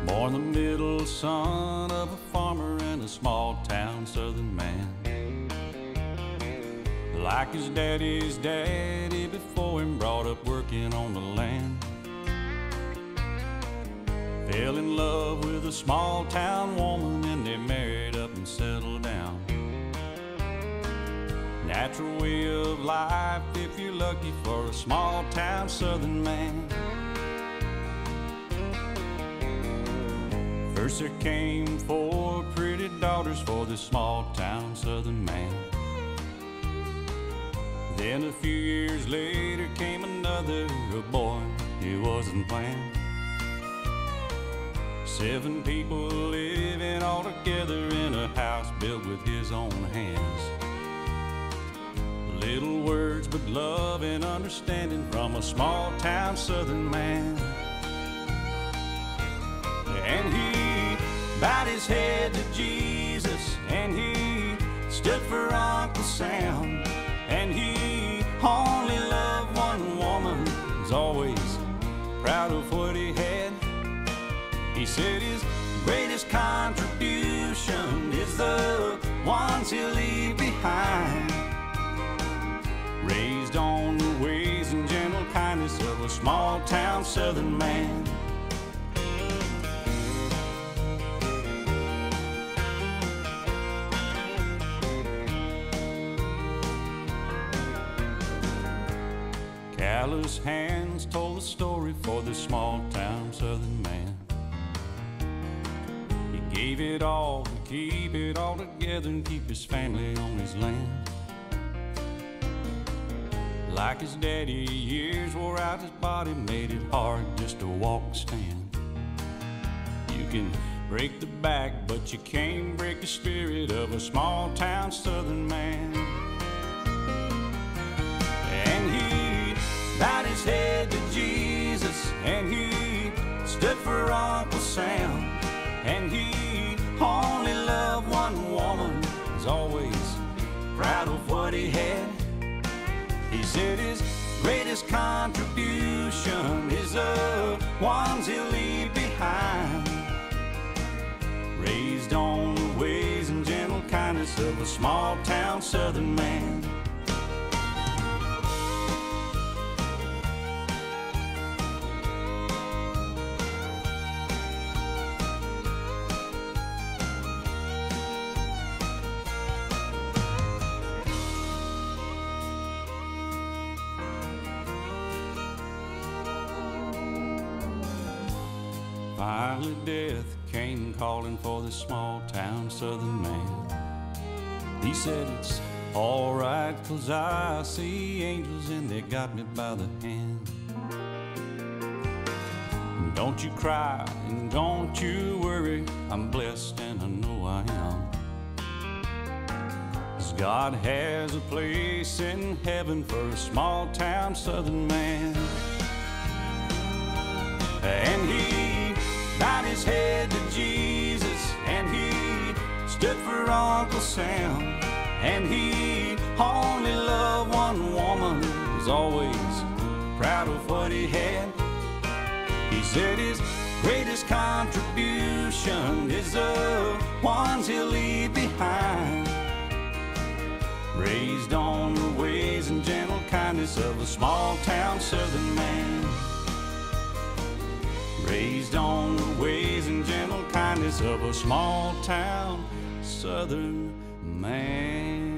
Born the middle son of a farmer in a small town southern man. Like his daddy's daddy before him, brought up working on the land. Fell in love with a small town woman and they married up and settled down. Natural way of life if you're lucky for a small town southern man. First there came 4 pretty daughters for this small town southern man. Then a few years later came another, a boy he wasn't planned. 7 people living all together in a house built with his own hands. Little words but love and understanding from a small town southern man. And he bowed his head to Jesus, and he stood for Uncle Sam. And he only loved one woman, was always proud of what he had. He said his greatest contribution is the ones he'll leave behind. Raised on the ways and gentle kindness of a small town southern man. Callous hands told the story for this small town southern man. He gave it all to keep it all together and keep his family on his land. Like his daddy, years wore out his body, made it hard just to walk and stand. You can break the back, but you can't break the spirit of a small town southern man. And he bowed his head to Jesus, and he stood for Uncle Sam. And he only loved one woman, was always proud of what he had. He said his greatest contribution is the ones he'll leave behind. Raised on the ways and gentle kindness of a small town southern man. Finally death came calling for this small town southern man. He said it's alright 'cause I see angels and they got me by the hand. Don't you cry and don't you worry, I'm blessed and I know I am. 'Cause God has a place in heaven for a small town southern man. And he bowed his head to Jesus, and he stood for Uncle Sam. And he only loved one woman, was always proud of what he had. He said his greatest contribution is the ones he'll leave behind. Raised on the ways and gentle kindness of a small town southern man. Raised on the ways and gentle kindness of a small town southern man.